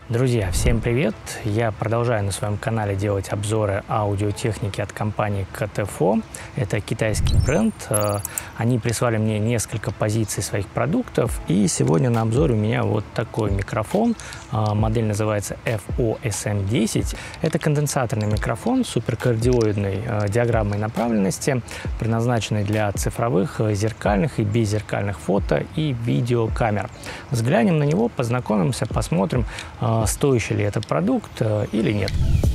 Друзья, всем привет! Я продолжаю на своем канале делать обзоры аудиотехники от компании KTFO. Это китайский бренд. Они прислали мне несколько позиций своих продуктов. И сегодня на обзоре у меня вот такой микрофон. Модель называется FO-SM10. Это конденсаторный микрофон с суперкардиоидной диаграммой направленности, предназначенный для цифровых, зеркальных и беззеркальных фото и видеокамер. Взглянем на него, познакомимся, посмотрим, стоящий ли этот продукт или нет.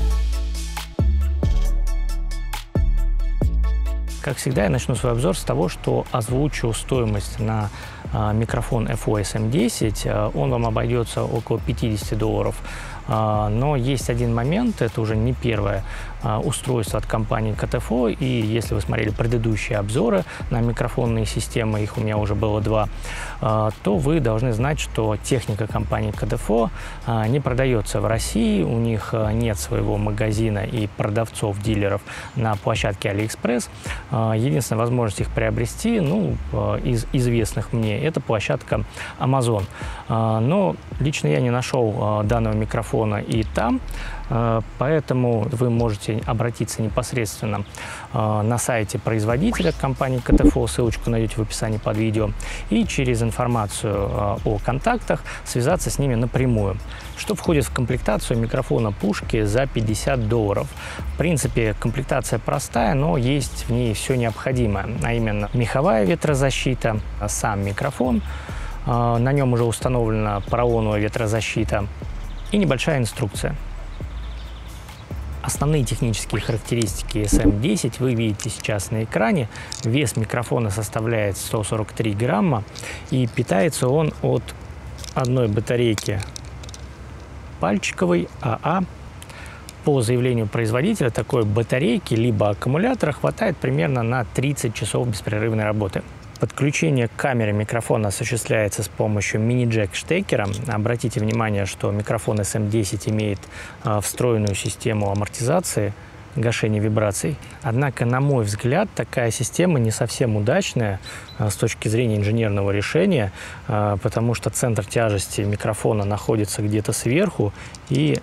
Как всегда, я начну свой обзор с того, что озвучу стоимость на микрофон FO-SM10. Он вам обойдется около $50. Но есть один момент, это уже не первое устройство от компании KTFO, и если вы смотрели предыдущие обзоры на микрофонные системы, их у меня уже было два, то вы должны знать, что техника компании KTFO не продается в России, у них нет своего магазина и продавцов, дилеров на площадке AliExpress. Единственная возможность их приобрести, из известных мне, это площадка Amazon. Но лично я не нашел данного микрофона и там, поэтому вы можете обратиться непосредственно на сайте производителя компании KTFO, ссылочку найдете в описании под видео, и через информацию о контактах связаться с ними напрямую. Что входит в комплектацию микрофона пушки за $50? В принципе, комплектация простая, но есть в ней все необходимое, а именно меховая ветрозащита, сам микрофон, на нем уже установлена поролоновая ветрозащита и небольшая инструкция. Основные технические характеристики SM10 вы видите сейчас на экране. Вес микрофона составляет 143 грамма, и питается он от одной батарейки пальчиковой АА. По заявлению производителя, такой батарейки либо аккумулятора хватает примерно на 30 часов беспрерывной работы. Подключение к камере микрофона осуществляется с помощью мини-джек-штекера. Обратите внимание, что микрофон SM10 имеет встроенную систему амортизации, гашения вибраций. Однако, на мой взгляд, такая система не совсем удачная с точки зрения инженерного решения, потому что центр тяжести микрофона находится где-то сверху, и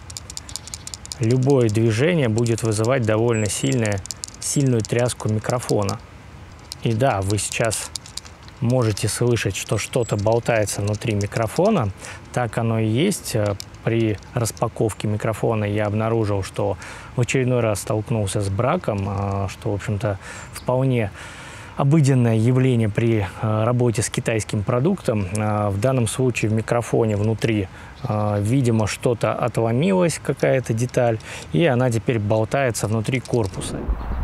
любое движение будет вызывать довольно сильную тряску микрофона. И да, вы сейчас можете слышать, что что-то болтается внутри микрофона. Так оно и есть. При распаковке микрофона я обнаружил, что в очередной раз столкнулся с браком, что, в общем-то, вполне обыденное явление при работе с китайским продуктом. В данном случае в микрофоне внутри, видимо, что-то отломилось, какая-то деталь, и она теперь болтается внутри корпуса.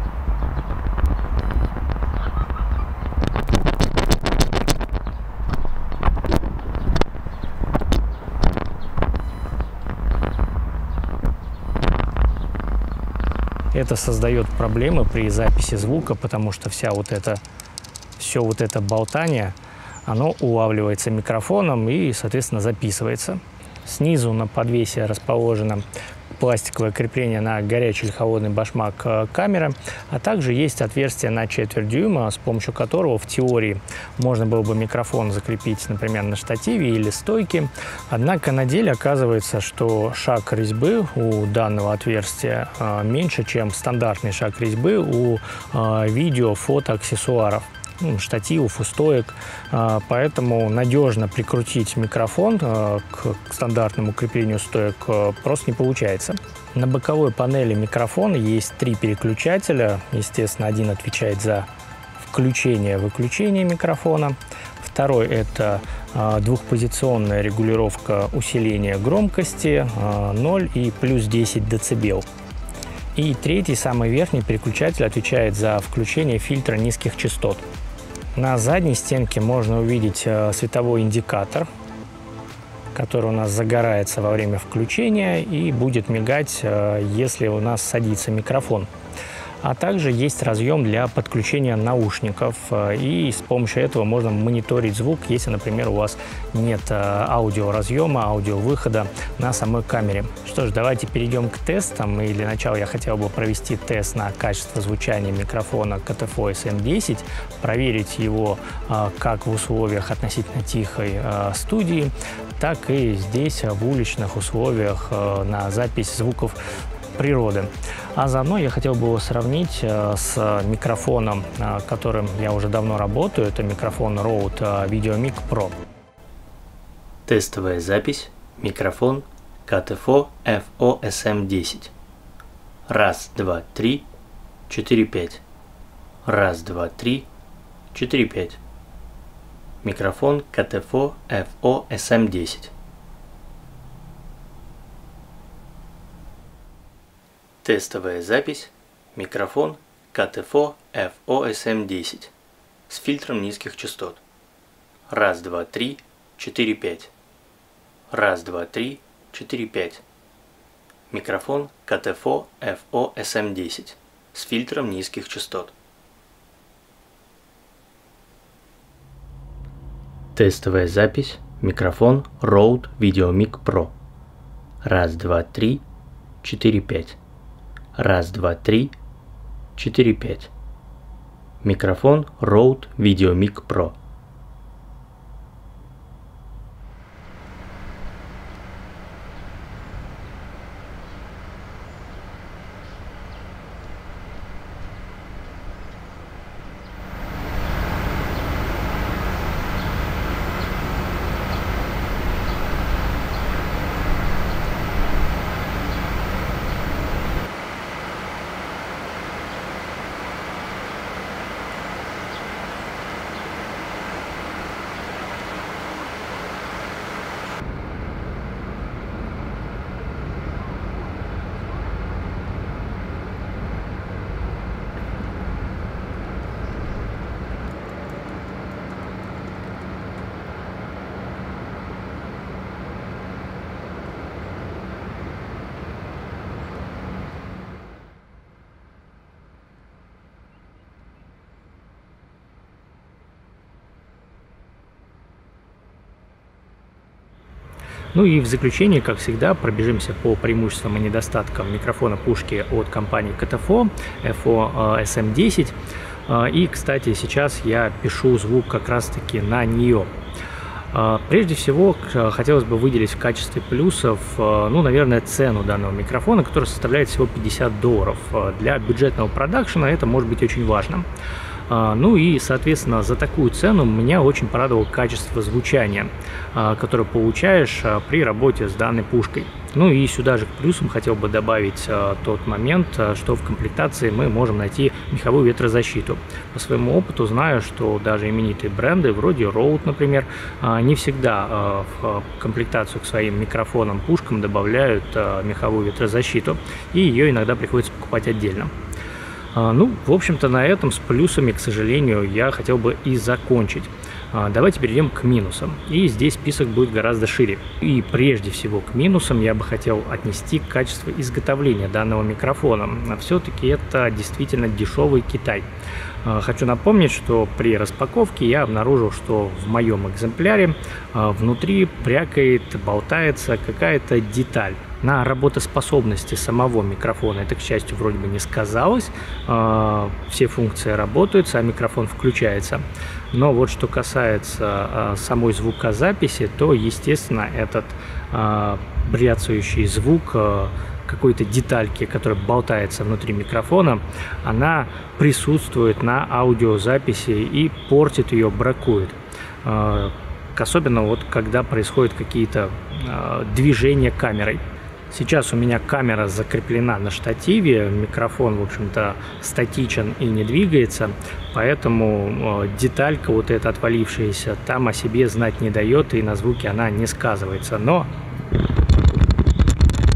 Это создает проблемы при записи звука, потому что все вот это болтание, оно улавливается микрофоном и, соответственно, записывается. Снизу на подвесе расположено пластиковое крепление на горячий или холодный башмак камеры, а также есть отверстие на 1/4 дюйма, с помощью которого в теории можно было бы микрофон закрепить, например, на штативе или стойке. Однако на деле оказывается, что шаг резьбы у данного отверстия меньше, чем стандартный шаг резьбы у видео-фотоаксессуаров, штативов, стоек, поэтому надежно прикрутить микрофон к стандартному креплению стоек просто не получается. На боковой панели микрофона есть 3 переключателя. Естественно, один отвечает за включение-выключение микрофона. Второй – это двухпозиционная регулировка усиления громкости 0 и плюс 10 дБ. И третий, самый верхний переключатель, отвечает за включение фильтра низких частот. На задней стенке можно увидеть световой индикатор, который у нас загорается во время включения и будет мигать, если у нас садится микрофон. А также есть разъем для подключения наушников, и с помощью этого можно мониторить звук, если, например, у вас нет аудиоразъема, аудиовыхода на самой камере. Что ж, давайте перейдем к тестам. И для начала я хотел бы провести тест на качество звучания микрофона KTFO SM10, проверить его как в условиях относительно тихой студии, так и здесь в уличных условиях на запись звуков природы. А заодно я хотел бы его сравнить с микрофоном, которым я уже давно работаю. Это микрофон Rode VideoMic Pro. Тестовая запись. Микрофон KTFO FO SM10. Раз, два, три, 4, 5. Раз, два, три, 4, 5. Микрофон KTFO FO SM10. Тестовая запись. Микрофон KTFO FO SM10 с фильтром низких частот. Раз, два, три, 4, 5. Раз, два, три, 4, 5. Микрофон KTFO FO SM10 с фильтром низких частот. Тестовая запись. Микрофон Rode VideoMic Pro. Раз, два, три, 4, 5. Раз, два, три, 4, 5. Микрофон Rode VideoMic Pro. Ну и в заключение, как всегда, пробежимся по преимуществам и недостаткам микрофона пушки от компании KTFO FO SM10. И, кстати, сейчас я пишу звук как раз-таки на нее. Прежде всего, хотелось бы выделить в качестве плюсов, ну, наверное, цену данного микрофона, которая составляет всего $50. Для бюджетного продакшена это может быть очень важно. Ну и, соответственно, за такую цену меня очень порадовало качество звучания, которое получаешь при работе с данной пушкой. Ну и сюда же к плюсам хотел бы добавить тот момент, что в комплектации мы можем найти меховую ветрозащиту. По своему опыту знаю, что даже именитые бренды, вроде Rode, например, не всегда в комплектацию к своим микрофонам, пушкам добавляют меховую ветрозащиту, и ее иногда приходится покупать отдельно. Ну, в общем-то, на этом с плюсами, к сожалению, я хотел бы и закончить. Давайте перейдем к минусам. И здесь список будет гораздо шире. И прежде всего к минусам я бы хотел отнести качество изготовления данного микрофона. Все-таки это действительно дешевый Китай. Хочу напомнить, что при распаковке я обнаружил, что в моем экземпляре внутри брякает, болтается какая-то деталь. На работоспособности самого микрофона это, к счастью, вроде бы не сказалось. Все функции работают, сам микрофон включается. Но вот что касается самой звукозаписи, то, естественно, этот бряцающий звук какой-то детальки, которая болтается внутри микрофона, она присутствует на аудиозаписи и портит ее, бракует. Особенно вот когда происходят какие-то движения камерой. Сейчас у меня камера закреплена на штативе, микрофон, в общем-то, статичен и не двигается, поэтому деталька вот эта отвалившаяся там о себе знать не дает, и на звуке она не сказывается. Но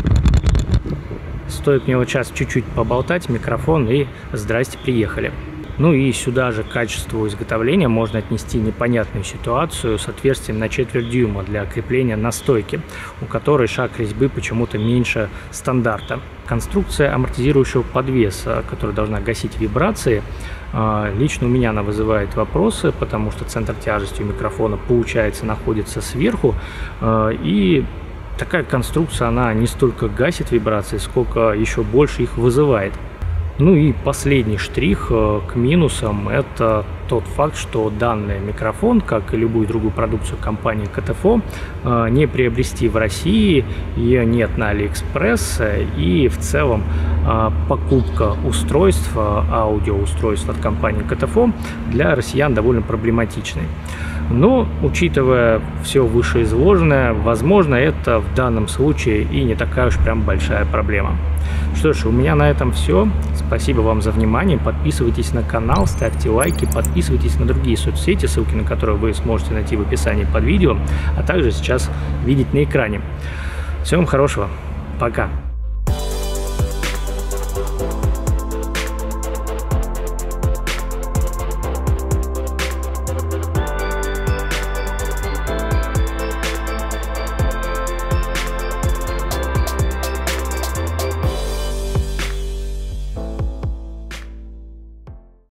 стоит мне вот сейчас чуть-чуть поболтать микрофон, и здрасте, приехали. Ну и сюда же к качеству изготовления можно отнести непонятную ситуацию с отверстием на 1/4 дюйма для крепления на стойке, у которой шаг резьбы почему-то меньше стандарта. Конструкция амортизирующего подвеса, которая должна гасить вибрации, лично у меня она вызывает вопросы, потому что центр тяжести у микрофона, получается, находится сверху, и такая конструкция, она не столько гасит вибрации, сколько еще больше их вызывает. Ну и последний штрих к минусам – это тот факт, что данный микрофон, как и любую другую продукцию компании КТФО, не приобрести в России, ее нет на Алиэкспресс, и в целом покупка устройств, аудиоустройств от компании КТФО для россиян довольно проблематичной. Но, учитывая все вышеизложенное, возможно, это в данном случае и не такая уж прям большая проблема. Что ж, у меня на этом все. Спасибо вам за внимание. Подписывайтесь на канал, ставьте лайки, подписывайтесь на другие соцсети, ссылки на которые вы сможете найти в описании под видео, а также сейчас видеть на экране. Всего вам хорошего. Пока.